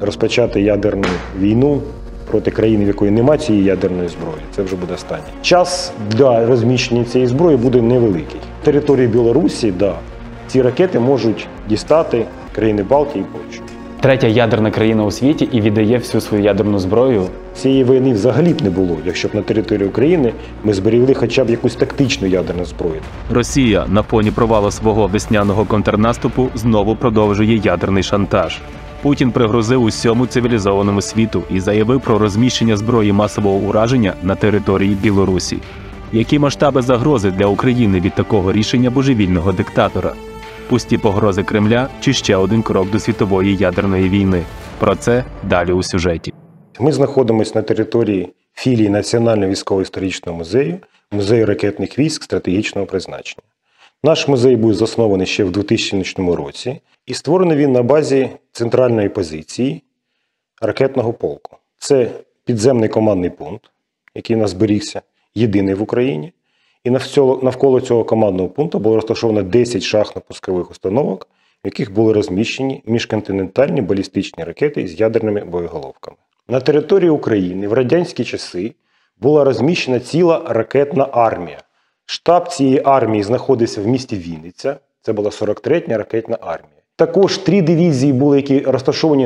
розпочати ядерну війну проти країни, в якої немає цієї ядерної зброї, це вже буде останнє. Час для розміщення цієї зброї буде невеликий. На території Білорусі, ці ракети можуть дістати країни Балтії і Польщу. Третя ядерна країна у світі і віддає всю свою ядерну зброю. Цієї війни взагалі б не було, якщо б на території України ми зберігли хоча б якусь тактичну ядерну зброю. Росія на фоні провалу свого весняного контрнаступу знову продовжує ядерний шантаж. Путін пригрозив усьому цивілізованому світу і заявив про розміщення зброї масового ураження на території Білорусі. Які масштаби загрози для України від такого рішення божевільного диктатора? Пусті погрози Кремля чи ще один крок до світової ядерної війни? Про це далі у сюжеті. Ми знаходимося на території філії Національного військово-історичного музею, музею ракетних військ стратегічного призначення. Наш музей був заснований ще в 2000 році і створений він на базі центральної позиції ракетного полку. Це підземний командний пункт, який у нас зберігся, єдиний в Україні. І навколо цього командного пункту було розташовано 10 шахтно-пускових установок, в яких були розміщені міжконтинентальні балістичні ракети з ядерними боєголовками. На території України в радянські часи була розміщена ціла ракетна армія. Штаб цієї армії знаходився в місті Вінниця, це була 43-я ракетна армія. Також 3 дивізії були, які розташовані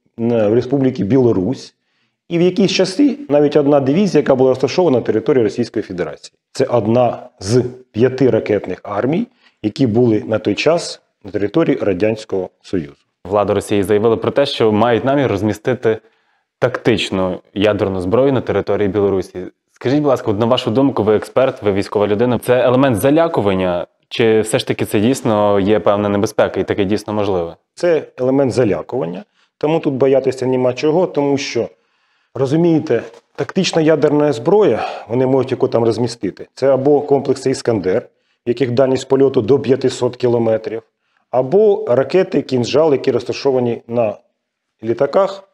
в Республіці Білорусь, і в якісь часи навіть одна дивізія, яка була розташована на території Російської Федерації. Це одна з 5 ракетних армій, які були на той час на території Радянського Союзу. Влада Росії заявила про те, що мають намір розмістити тактичну ядерну зброю на території Білорусі. Скажіть, будь ласка, на вашу думку, ви експерт, ви військова людина, це елемент залякування, чи все ж таки це дійсно є певна небезпека і таке дійсно можливе? Це елемент залякування, тому тут боятися нема чого, тому що, розумієте, тактична ядерна зброя, вони можуть яку там розмістити, це або комплекси «Іскандер», в яких дальність польоту до 500 кілометрів, або ракети «Кінжал», які розташовані на літаках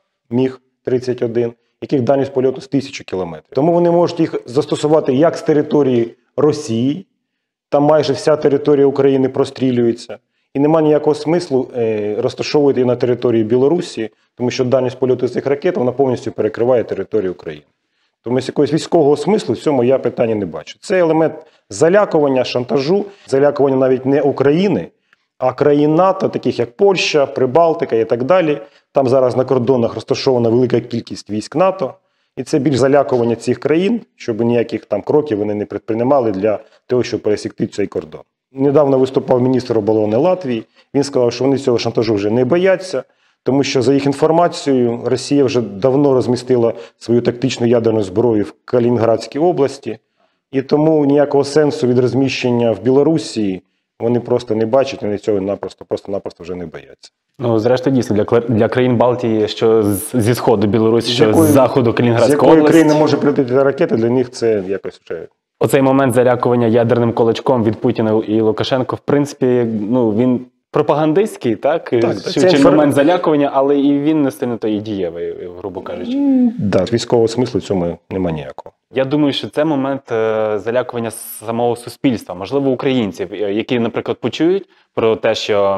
Міг-31, яких дальність польоту з 1000 кілометрів. Тому вони можуть їх застосувати як з території Росії, там майже вся територія України прострілюється, і немає ніякого смислу розташовувати її на території Білорусі, тому що дальність польоту цих ракет, вона повністю перекриває територію України. Тому з якогось військового смислу в цьому я питання не бачу. Це елемент залякування, шантажу, залякування навіть не України, а країн НАТО, таких як Польща, Прибалтика і так далі. Там зараз на кордонах розташована велика кількість військ НАТО. І це більш залякування цих країн, щоб ніяких там кроків вони не предприймали для того, щоб пересікти цей кордон. Недавно виступав міністр оборони Латвії. Він сказав, що вони цього шантажу вже не бояться, тому що, за їх інформацією, Росія вже давно розмістила свою тактичну ядерну зброю в Калінінградській області. І тому ніякого сенсу від розміщення в Білорусі вони просто не бачать, вони цього просто-напросто вже не бояться. Ну, зрештою, дійсно, для країн Балтії, що зі сходу Білорусі, що з заходу Калінінградської області. З якої країни може прилетіти ракета, для них це якось вже... Оцей момент залякування ядерним кулачком від Путіна і Лукашенко, в принципі, ну, він пропагандистський, так? Чи момент залякування, але і він не сильно то і дієвий, грубо кажучи. Так, військового смислу в цьому немає ніякого. Я думаю, що це момент залякування самого суспільства, можливо, українців, які, наприклад, почують про те, що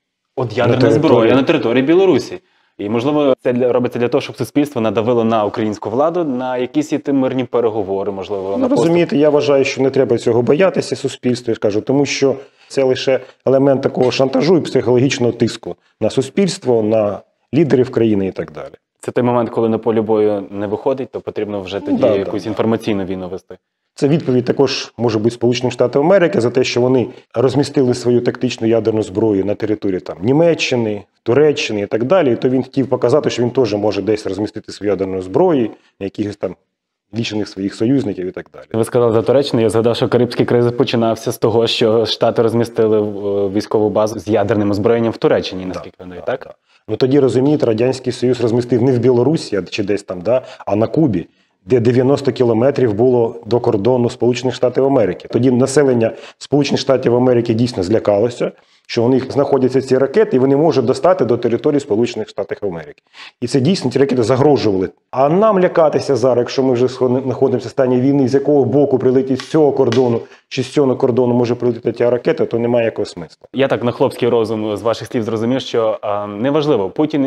от ядерна зброя на території Білорусі. І, можливо, це робиться для того, щоб суспільство надавило на українську владу, на якісь іти мирні переговори, можливо. Ну, розумієте, я вважаю, що не треба цього боятися суспільству, я скажу, тому що це лише елемент такого шантажу і психологічного тиску на суспільство, на лідерів країни і так далі. Це той момент, коли на полі бою не виходить, то потрібно вже тоді якусь інформаційну війну вести. Це відповідь також може бути Сполучених Штатів Америки за те, що вони розмістили свою тактичну ядерну зброю на території там Німеччини, Туреччини і так далі. І то він хотів показати, що він теж може десь розмістити свою ядерну зброю, на якихось там лічених своїх союзників і так далі. Ви сказали за Туреччину, я згадав, що Карибський кризис починався з того, що Штати розмістили військову базу з ядерним озброєнням в Туреччині, наскільки вони, так? Ну тоді, розумієте, Радянський Союз розмістив не в Білорусі, чи десь там, а на Кубі, де 90 кілометрів було до кордону Сполучених Штатів Америки. Тоді населення Сполучених Штатів Америки дійсно злякалося, що у них знаходяться ці ракети, і вони можуть достати до території Сполучених Штатів Америки. І це дійсно ці ракети загрожували. А нам лякатися зараз, якщо ми вже знаходимося в стані війни, з якого боку прилетить з цього кордону, чи з цього кордону може прилетіти ця ракета, то немає якого смислу. Я так на хлопський розум з ваших слів зрозумів, що неважливо,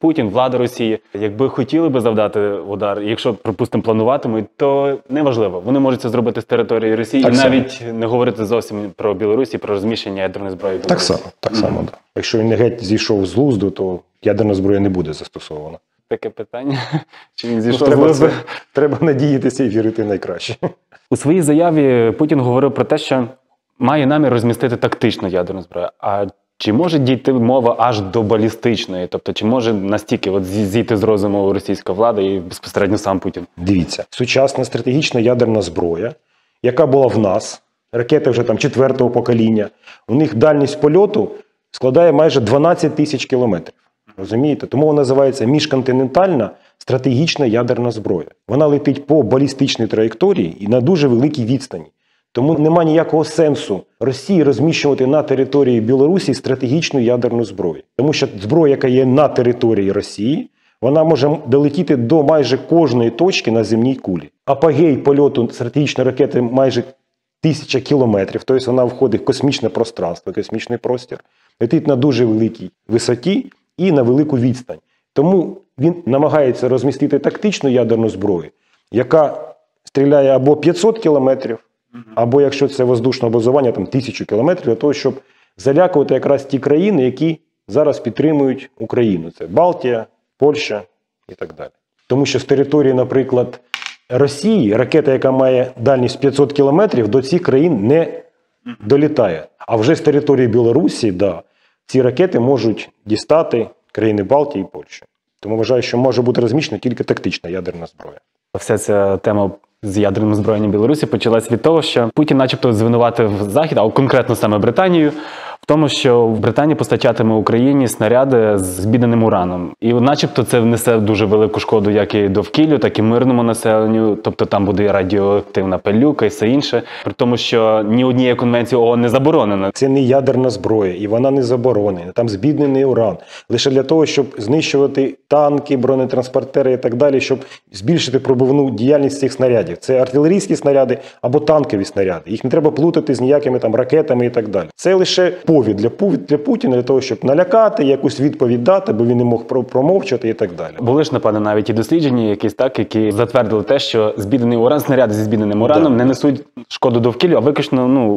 Путін, влада Росії, якби хотіли би завдати удар, якщо, припустимо, плануватимуть, то неважливо. Вони можуть це зробити з території Росії так і само. навіть не говорити зовсім про Білорусь і про розміщення ядерної зброї. Так само, да. Якщо він не геть зійшов з глузду, то ядерна зброя не буде застосована. Таке питання. Чи він зійшов з Треба, глузду? треба надіятися і вірити найкраще. У своїй заяві Путін говорив про те, що має намір розмістити тактичну ядерну зброю. А чи може дійти мова аж до балістичної? Тобто, чи може настільки зійти з розуму російська влада і безпосередньо сам Путін? Дивіться, сучасна стратегічна ядерна зброя, яка була в нас, ракети вже там 4-го покоління, у них дальність польоту складає майже 12 тисяч кілометрів. Розумієте? Тому вона називається міжконтинентальна стратегічна ядерна зброя. Вона летить по балістичній траєкторії і на дуже великій відстані. Тому нема ніякого сенсу Росії розміщувати на території Білорусі стратегічну ядерну зброю. Тому що зброя, яка є на території Росії, вона може долетіти до майже кожної точки на земній кулі. Апогей польоту стратегічної ракети майже 1000 кілометрів, тобто вона входить в космічне пространство, космічний простір, летить на дуже великій висоті і на велику відстань. Тому він намагається розмістити тактичну ядерну зброю, яка стріляє або 500 кілометрів, або, якщо це воздушне базування, там 1000 кілометрів, для того, щоб залякувати якраз ті країни, які зараз підтримують Україну. Це Балтія, Польща і так далі. Тому що з території, наприклад, Росії, ракета, яка має дальність 500 кілометрів, до цих країн не долітає. А вже з території Білорусі, да, ці ракети можуть дістати країни Балтії і Польщі. Тому вважаю, що може бути розміщена тільки тактична ядерна зброя. Вся ця тема з ядерним озброєнням Білорусі почалась від того, що Путін начебто звинуватив Захід, а конкретно саме Британію, в тому, що Британія постачатиме Україні снаряди з збідненим ураном. І начебто це внесе дуже велику шкоду як і довкіллю, так і мирному населенню. Тобто там буде радіоактивна пилюка і все інше. При тому, що ні однією конвенцією ООН не заборонено. Це не ядерна зброя, і вона не заборонена. Там збіднений уран. Лише для того, щоб знищувати танки, бронетранспортери і так далі, щоб збільшити пробивну діяльність цих снарядів. Це артилерійські снаряди або танкові снаряди. Їх не треба плутати з ніякими там ракетами і так далі. Це лише повід для Путіна, для того, щоб налякати, якусь відповідь дати, бо він не мог промовчати і так далі. Були ж, напевно, навіть і дослідження якісь, так, які затвердили те, що збіднений уран, снаряди зі збідненим ураном не несуть шкоду довкіллю, а виключно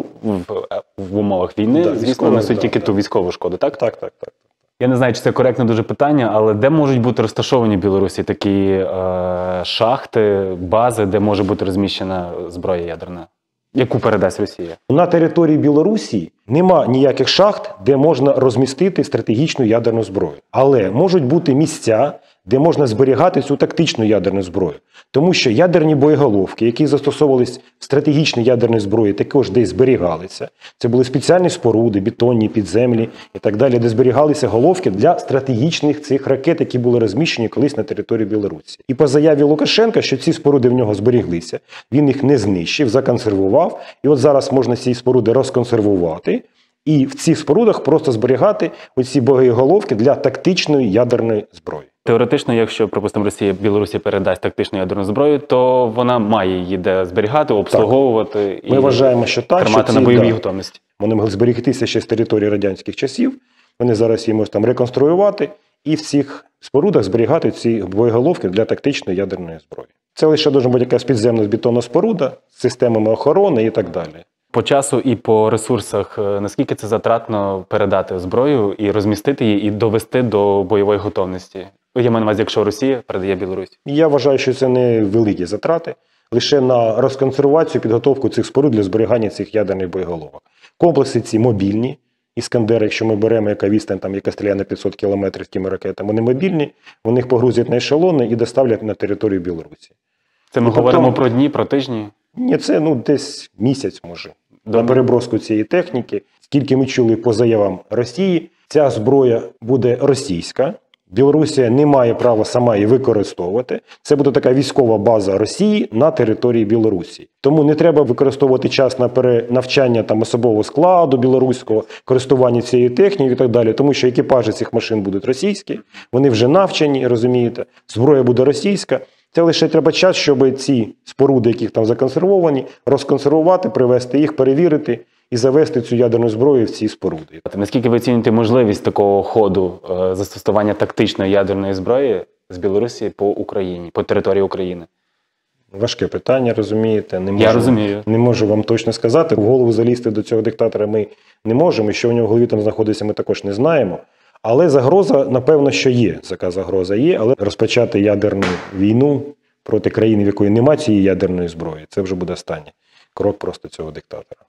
в умовах війни, звісно, несуть тільки ту військову шкоду, так? Так. Я не знаю, чи це коректне дуже питання, але де можуть бути розташовані в Білорусі такі шахти, бази, де може бути розміщена зброя ядерна? Яку передасть Росія? На території Білорусі нема ніяких шахт, де можна розмістити стратегічну ядерну зброю. Але можуть бути місця, де можна зберігати цю тактичну ядерну зброю. Тому що ядерні боєголовки, які застосовувались в стратегічній ядерній зброї, також десь зберігалися. Це були спеціальні споруди, бетонні, підземлі і так далі, де зберігалися головки для стратегічних цих ракет, які були розміщені колись на території Білорусі. І по заяві Лукашенка, що ці споруди в нього зберіглися, він їх не знищив, законсервував. І от зараз можна ці споруди розконсервувати і в цих спорудах просто зберігати оці боєголовки для тактичної ядерної зброї. Теоретично, якщо, припустимо, Росія Білорусі передасть тактичну ядерну зброю, то вона має її де зберігати, обслуговувати і вважаємо, що так, тримати що на бойовій готовності. Вони могли зберігтися ще з території радянських часів, вони зараз її можуть там реконструювати і в цих спорудах зберігати ці боєголовки для тактичної ядерної зброї. Це лише може бути якась підземна бетонна споруда з системами охорони і так далі. По часу і по ресурсах, наскільки це затратно передати зброю і розмістити її, і довести до бойової готовності? Я маю на увазі, якщо Росія передає Білорусі. Я вважаю, що це не великі затрати, лише на розконсервацію, підготовку цих споруд для зберігання цих ядерних боєголовок. Комплекси ці мобільні. Іскандер, якщо ми беремо яка відстань, там, яка стріляє на 500 кілометрів тими ракетами, вони мобільні, вони їх погрузять на ешелони і доставлять на територію Білорусі. Це ми говоримо про дні, про тижні? Ні, це десь місяць може. На переброску цієї техніки. Скільки ми чули по заявам Росії, ця зброя буде російська. Білорусія не має права сама її використовувати. Це буде така військова база Росії на території Білорусі. Тому не треба використовувати час на перенавчання там особового складу білоруського, користування цією технікою і так далі. Тому що екіпажі цих машин будуть російські, вони вже навчені, розумієте, зброя буде російська. Це лише треба час, щоб ці споруди, які там законсервовані, розконсервувати, привезти їх, перевірити і завести цю ядерну зброю в ці споруди. Наскільки ви оцінюєте можливість такого ходу застосування тактичної ядерної зброї з Білорусі по Україні, по території України? Важке питання, розумієте? Я розумію. Не можу вам точно сказати. В голову залізти до цього диктатора ми не можемо, і що в нього в голові там знаходиться, ми також не знаємо. Але загроза, напевно, що є. Така загроза є, але розпочати ядерну війну проти країни, в якої немає цієї ядерної зброї, це вже буде останній крок просто цього диктатора.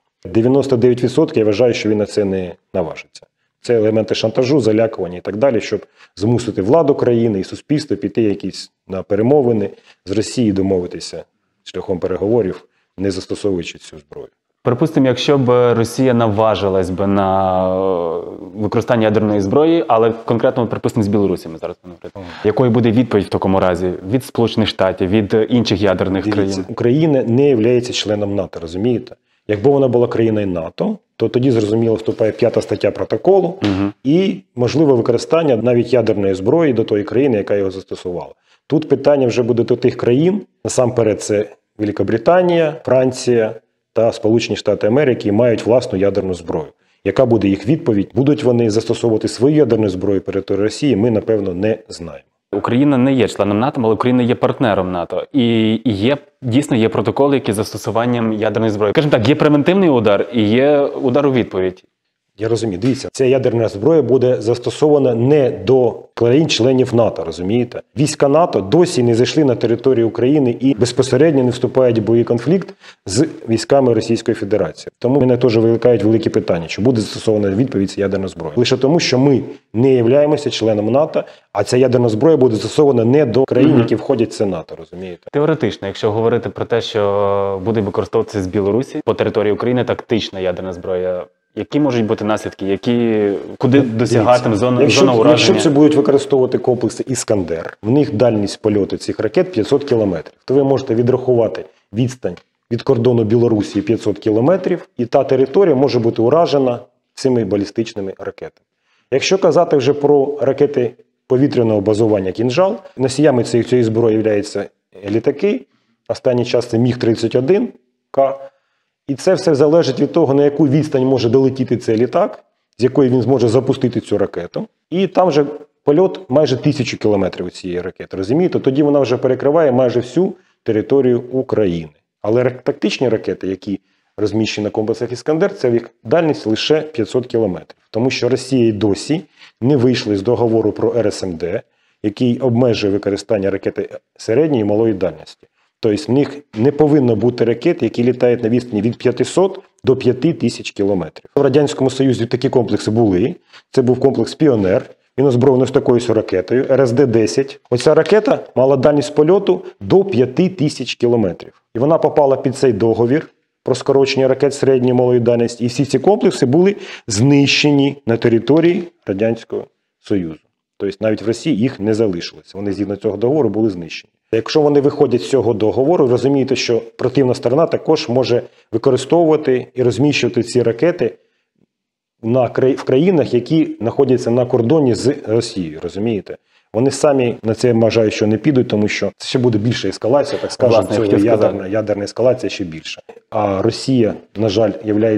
99% я вважаю, що він на це не наважиться. Це елементи шантажу, залякування і так далі, щоб змусити владу країни і суспільство піти якісь на перемовини з Росією, домовитися шляхом переговорів, не застосовуючи цю зброю. Припустимо, якщо б Росія наважилась би на використання ядерної зброї, але конкретно, припустимо, з Білорусі ми зараз говоримо. Якою буде відповідь в такому разі від Сполучених Штатів, від інших ядерних країн? Україна не є членом НАТО, розумієте? Якби вона була країною НАТО, то тоді, зрозуміло, вступає 5 стаття протоколу і можливе використання навіть ядерної зброї до тої країни, яка його застосувала. Тут питання вже буде до тих країн, насамперед це Великобританія, Франція та Сполучені Штати Америки, які мають власну ядерну зброю. Яка буде їх відповідь? Будуть вони застосовувати свою ядерну зброю перед Росією, ми, напевно, не знаємо. Україна не є членом НАТО, але Україна є партнером НАТО. І дійсно є протоколи, які з застосуванням ядерної зброї. Скажімо так, є превентивний удар і є удар у відповідь. Я розумію. Дивіться, ця ядерна зброя буде застосована не до країн-членів НАТО, розумієте? Війська НАТО досі не зайшли на територію України і безпосередньо не вступають в бойовий конфлікт з військами Російської Федерації. Тому мене теж виникають великі питання, чи буде застосована відповідь ця ядерна зброя. Лише тому, що ми не являємося членом НАТО, а ця ядерна зброя буде застосована не до країн, які входять в це НАТО, розумієте? Теоретично, якщо говорити про те, що буде використовуватися з Білорусі по території України тактична ядерна зброя, які можуть бути наслідки, куди досягатиме зона ураження? Якщо це будуть використовувати комплекси «Іскандер», в них дальність польоту цих ракет 500 кілометрів, то ви можете відрахувати відстань від кордону Білорусі 500 кілометрів, і та територія може бути уражена цими балістичними ракетами. Якщо казати вже про ракети повітряного базування «Кінжал», носіями цієї зброї являються літаки, останній час це Міг-31К, і це все залежить від того, на яку відстань може долетіти цей літак, з якої він зможе запустити цю ракету. І там вже польот майже 1000 кілометрів у цієї ракети, розумієте? Тоді вона вже перекриває майже всю територію України. Але тактичні ракети, які розміщені на комплексах «Іскандер», це їх дальність лише 500 кілометрів. Тому що Росія й досі не вийшли з договору про РСМД, який обмежує використання ракети середньої і малої дальності. Тобто в них не повинно бути ракет, які літають на відстані від 500 до 5000 кілометрів. В Радянському Союзі такі комплекси були. Це був комплекс «Піонер». Він озброєний з такою ракетою РСД-10. Оця ракета мала дальність польоту до 5000 кілометрів. І вона попала під цей договір про скорочення ракет середньої і малої дальності. І всі ці комплекси були знищені на території Радянського Союзу. Тобто навіть в Росії їх не залишилося. Вони згідно цього договору були знищені. Якщо вони виходять з цього договору, ви розумієте, що противна сторона також може використовувати і розміщувати ці ракети в країнах, які знаходяться на кордоні з Росією, розумієте? Вони самі на це вважають, що не підуть, тому що це ще буде більша ескалація, так скажемо, ядерна ескалація ще більша. А Росія, на жаль,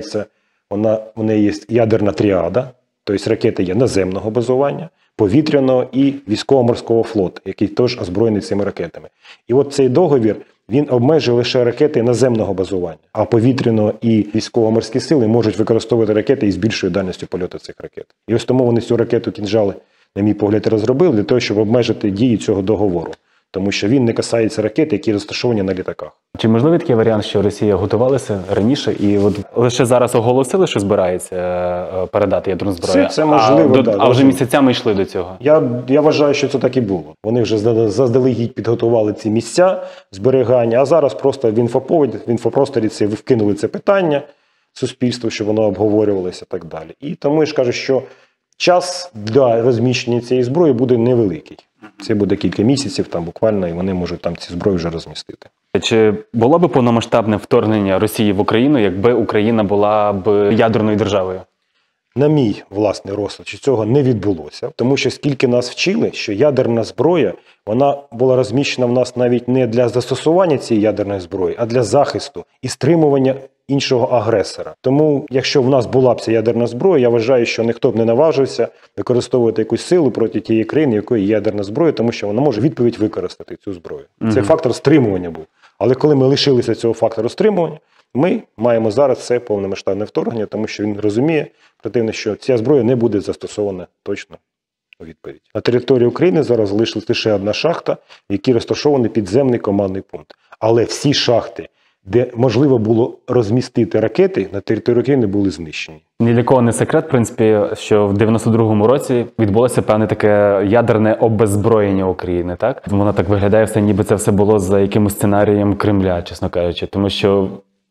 у неї є ядерна тріада, тобто ракети є наземного базування, повітряного і військово-морського флоту, який теж озброєний цими ракетами. І от цей договір, він обмежує лише ракети наземного базування, а повітряного і військово-морські сили можуть використовувати ракети із більшою дальністю польоту цих ракет. І ось тому вони цю ракету «Кінжали», на мій погляд, розробили для того, щоб обмежити дії цього договору. Тому що він не касається ракет, які розташовані на літаках. Чи можливий такий варіант, що Росія готувалася раніше і от лише зараз оголосили, що збирається передати ядерну зброю? Це можливо, а вже місяцями йшли до цього? Я вважаю, що це так і було. Вони вже заздалегідь підготували ці місця зберігання, а зараз просто в інфопросторі це вкинули це питання суспільству, щоб воно обговорювалося і так далі. І тому я ж кажу, що час для розміщення цієї зброї буде невеликий. Це буде кілька місяців там буквально, і вони можуть там ці зброї вже розмістити. Чи було б повномасштабне вторгнення Росії в Україну, якби Україна була б ядерною державою? на мій власний розсуд, що цього не відбулося, тому що скільки нас вчили, що ядерна зброя, вона була розміщена в нас навіть не для застосування цієї ядерної зброї, а для захисту і стримування іншого агресора. Тому, якщо в нас була б ця ядерна зброя, я вважаю, що ніхто б не наважився використовувати якусь силу проти тієї країни, якої є ядерна зброя, тому що вона може відповідь використати цю зброю. Це фактор стримування був. Але коли ми лишилися цього фактору стримування, ми маємо зараз це повномасштабне вторгнення, тому що він розуміє, противно, що ця зброя не буде застосована точно у відповідь. На території України зараз залишилась лише одна шахта, в якій розташований підземний командний пункт. Але всі шахти, де можливо було розмістити ракети, на території України були знищені. Ні для кого не секрет, в принципі, що в 92-му році відбулося певне таке ядерне обеззброєння України, так? Воно так виглядає все, ніби це все було за якимось сценарієм Кремля, чесно кажучи. Тому що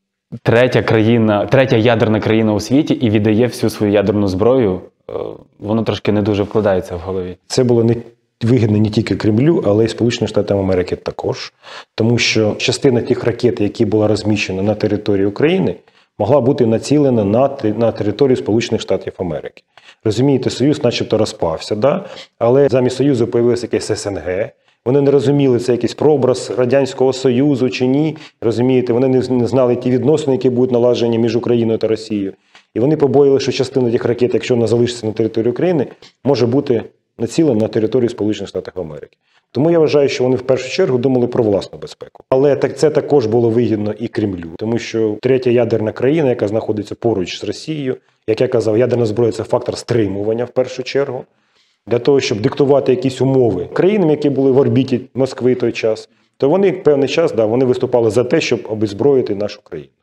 третя ядерна країна у світі і віддає всю свою ядерну зброю, воно трошки не дуже вкладається в голові. Це було вигідно не тільки Кремлю, але й Сполученим Штатам Америки також. Тому що частина тих ракет, які була розміщена на території України, могла бути націлена на територію Сполучених Штатів Америки. Розумієте, Союз начебто розпався, да? Але замість Союзу появилося якесь СНГ. Вони не розуміли, це якийсь прообраз Радянського Союзу чи ні. Розумієте, вони не знали ті відносини, які будуть налажені між Україною та Росією. І вони побоїли, що частина тих ракет, якщо вона залишиться на території України, може бути націлена на територію Сполучених Штатів Америки. Тому я вважаю, що вони в першу чергу думали про власну безпеку. Але це також було вигідно і Кремлю, тому що третя ядерна країна, яка знаходиться поруч з Росією, як я казав, ядерна зброя – це фактор стримування в першу чергу, для того, щоб диктувати якісь умови країнам, які були в орбіті Москви в той час, то вони певний час вони виступали за те, щоб обеззброїти нашу країну.